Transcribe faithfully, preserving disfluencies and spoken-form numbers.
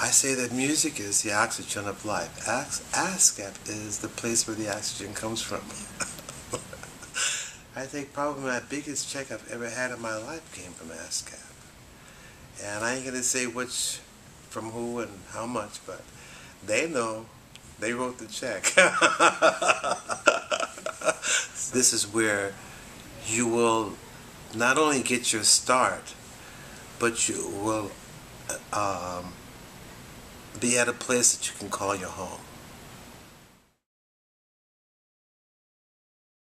I say that music is the oxygen of life. As ASCAP is the place where the oxygen comes from. I think probably my biggest check I've ever had in my life came from ASCAP. And I ain't going to say which, from who and how much, but they know. They wrote the check. This is where you will not only get your start, but you will um, be at a place that you can call your home.